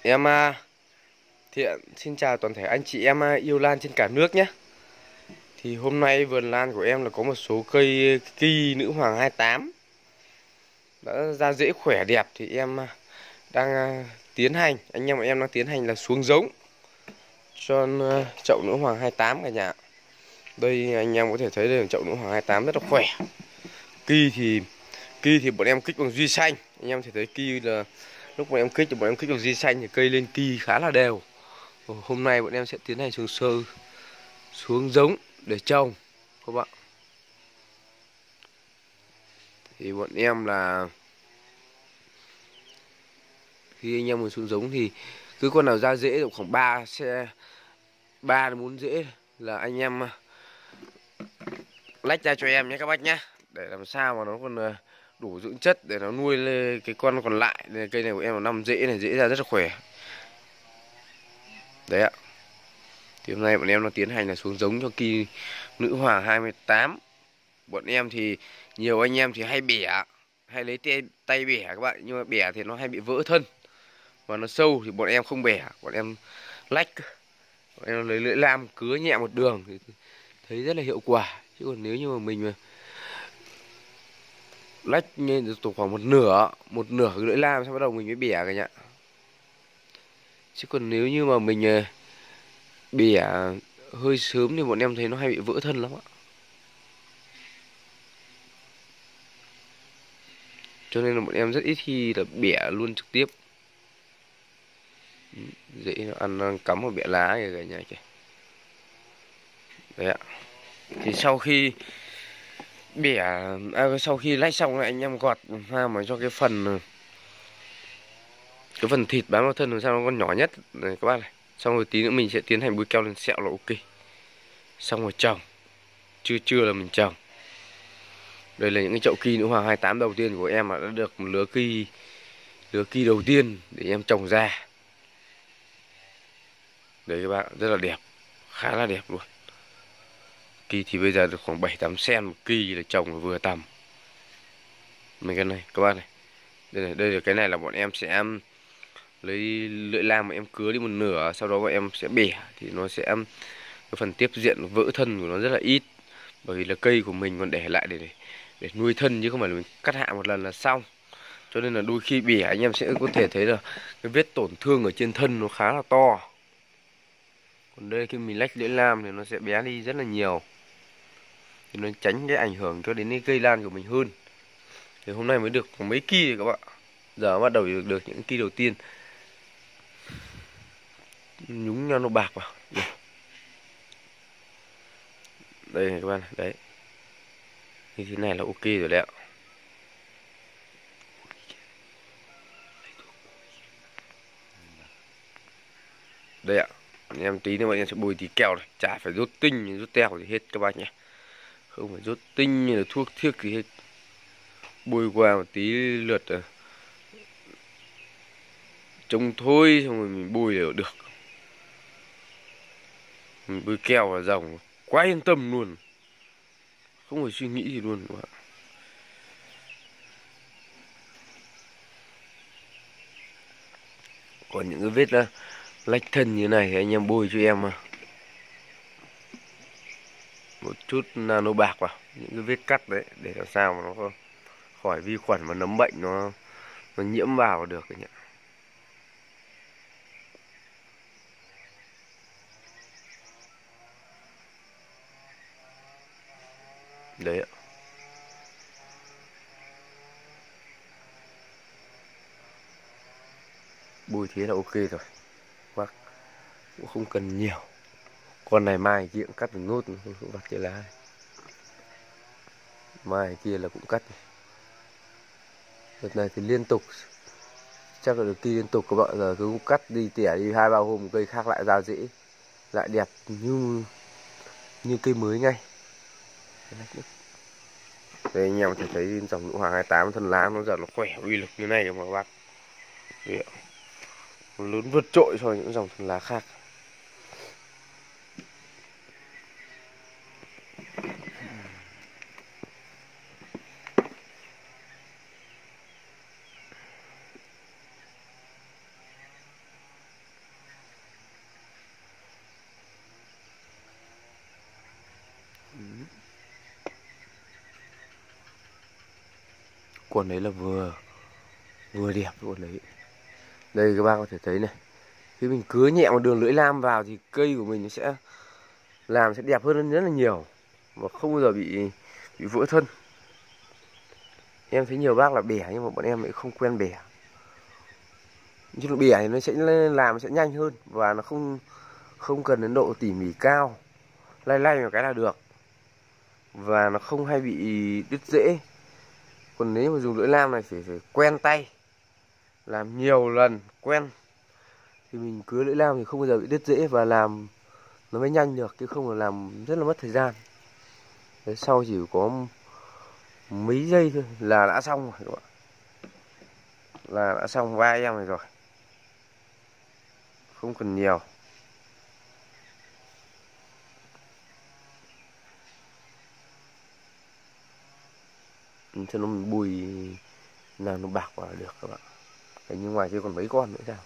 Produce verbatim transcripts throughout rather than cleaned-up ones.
Em à, Thiện xin chào toàn thể anh chị em à, yêu lan trên cả nước nhé. Thì hôm nay vườn lan của em là có một số cây ki nữ hoàng hai tám đã ra rễ khỏe đẹp, thì em à, đang à, tiến hành, anh em bọn em đang tiến hành là xuống giống cho à, chậu nữ hoàng hai tám cả nhà. Đây anh em có thể thấy đây là chậu nữ hoàng hai tám rất là khỏe. Ki thì ki thì bọn em kích bằng duy xanh. Anh em thể thấy ki là lúc bọn em kích thì bọn em kích bằng duy xanh thì cây lên ki khá là đều. Hôm nay bọn em sẽ tiến hành xuống sơ xuống giống để trồng các bạn. Thì bọn em là khi anh em muốn xuống giống thì cứ con nào ra rễ khoảng ba xe ba đến bốn rễ là anh em lách ra cho em nhé các bác nhé, để làm sao mà nó còn đủ dưỡng chất để nó nuôi lên cái con còn lại. Cây này của em là năm rễ này, rễ ra rất là khỏe đấy ạ. Thì hôm nay bọn em nó tiến hành là xuống giống cho ki nữ hoàng hai tám. Bọn em thì nhiều anh em thì hay bẻ, hay lấy tay, tay bẻ các bạn, nhưng mà bẻ thì nó hay bị vỡ thân và nó sâu, thì bọn em không bẻ, bọn em lách, bọn em lấy lưỡi lam cứa nhẹ một đường thì thấy rất là hiệu quả. Chứ còn nếu như mà mình mà lách lên được khoảng một nửa một nửa cái lưỡi lam, xong bắt đầu mình mới bẻ cả nhá. Chứ còn nếu như mà mình bẻ hơi sớm thì bọn em thấy nó hay bị vỡ thân lắm ạ. Cho nên là bọn em rất ít khi là bẻ luôn trực tiếp. Dễ nó ăn, nó cắm vào bẻ lá kìa cả nhà kìa. Đấy ạ. Thì sau khi bẻ à, sau khi lách xong anh em gọt ra mà cho cái phần cái phần thịt bám vào thân làm sao nó còn nhỏ nhất này các bạn này. Xong rồi tí nữa mình sẽ tiến hành bôi keo lên sẹo là ok. Xong rồi trồng. Chưa chưa là mình trồng. Đây là những cái chậu ki nữ hoàng hai tám đầu tiên của em, mà đã được một lứa ki lứa ki đầu tiên để em trồng ra. Đấy các bạn, rất là đẹp, khá là đẹp luôn. Ki thì bây giờ được khoảng bảy tám cm một ki, là trồng vừa tầm. Mấy cái này các bạn này. Đây này, đây là cái này là bọn em sẽ lấy lưỡi lam mà em cứa đi một nửa, sau đó bọn em sẽ bẻ thì nó sẽ cái phần tiếp diện vỡ thân của nó rất là ít, bởi vì là cây của mình còn để lại để để, để nuôi thân, chứ không phải là mình cắt hạ một lần là xong. Cho nên là đôi khi bẻ anh em sẽ có thể thấy là cái vết tổn thương ở trên thân nó khá là to. Còn đây khi mình lách lưỡi lam thì nó sẽ bé đi rất là nhiều, thì nó tránh cái ảnh hưởng cho đến cái cây lan của mình hơn. Thì hôm nay mới được mấy ki rồi các bạn. Giờ bắt đầu được, được những ki đầu tiên. Nhúng nhau nó bạc vào. Đây này các bạn, đấy. Như thế này là ok rồi đấy ạ. Đây ạ. Em tí nữa bọn em sẽ bôi tí keo này, chả phải rút tinh rút teo gì hết các bác nhé. Không phải rút tinh như là thuốc thiếc gì hết. Bôi qua một tí lượt trông thôi, xong rồi mình bôi đều được. Mình bôi keo vào dòng quá yên tâm luôn, không phải suy nghĩ gì luôn các bạn. Còn những cái vết uh, lách thân như này thì anh em bôi cho em mà một chút nano bạc vào những cái vết cắt đấy, để làm sao mà nó khỏi vi khuẩn và nấm bệnh nó nó nhiễm vào được cái nhỉ. Đấy ạ. Bôi thế là ok rồi. Bác cũng không cần nhiều. Con này mai kia cũng cắt được nốt, không vặt cái lá. Mai kia là cũng cắt. Đợt này thì liên tục, chắc là được kỳ liên tục các bạn, giờ cứ cắt đi tỉa đi hai ba hôm cây khác lại ra rễ, lại đẹp như như cây mới ngay. Đây anh em có thể thấy dòng nữ hoàng hai tám thân lá nó giờ nó khỏe uy lực như này mà các bác. Đấy, nó lớn vượt trội so với những dòng thân lá khác. quần đấy là vừa vừa đẹp luôn đấy. Đây các bác có thể thấy này, khi mình cứa nhẹ một đường lưỡi lam vào thì cây của mình nó sẽ làm sẽ đẹp hơn rất là nhiều và không bao giờ bị bị vỡ thân. Em thấy nhiều bác là bẻ nhưng mà bọn em lại không quen bẻ. Nhưng mà bẻ thì nó sẽ làm sẽ nhanh hơn và nó không không cần đến độ tỉ mỉ cao, lay lay một cái là được và nó không hay bị đứt rễ. Còn nếu mà dùng lưỡi lam này phải phải quen tay, làm nhiều lần quen thì mình cứa lưỡi lam thì không bao giờ bị đứt rễ và làm nó mới nhanh được, chứ không là làm rất là mất thời gian. Đấy, sau chỉ có mấy giây thôi là đã xong rồi các bạn, là đã xong vai em này rồi, không cần nhiều. Cho nó mình bùi làm nó bạc vào là được các bạn. Đấy, nhưng ngoài kia còn mấy con nữa sao.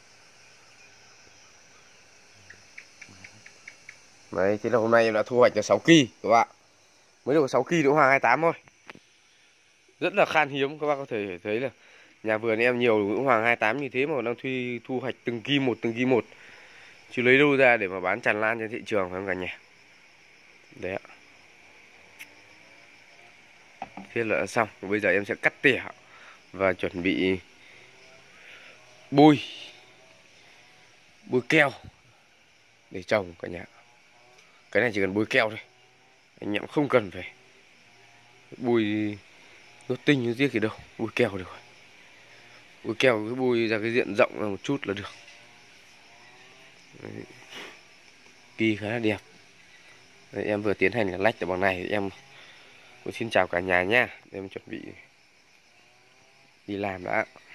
Đấy, thế là hôm nay em đã thu hoạch được sáu ki các bạn. Mới được sáu ki đỗ hoàng hai tám thôi. Rất là khan hiếm, các bạn có thể thấy là nhà vườn em nhiều đỗ hoàng hai tám như thế mà đang thu, thu hoạch từng ki một từng ki một. Chứ lấy đâu ra để mà bán tràn lan trên thị trường phải không cả nhà. Đấy ạ. Thế là xong, bây giờ em sẽ cắt tỉa và chuẩn bị bôi bôi keo để trồng cả nhà. Cái này chỉ cần bôi keo thôi, anh em không cần phải bôi nốt tinh như tiếc gì đâu, bôi keo được rồi. Bôi keo cứ bôi ra cái diện rộng ra một chút là được. Đấy. Kỳ khá là đẹp. Đấy, em vừa tiến hành là lách ở bằng này. Em xin chào cả nhà nha. Em chuẩn bị đi làm đã.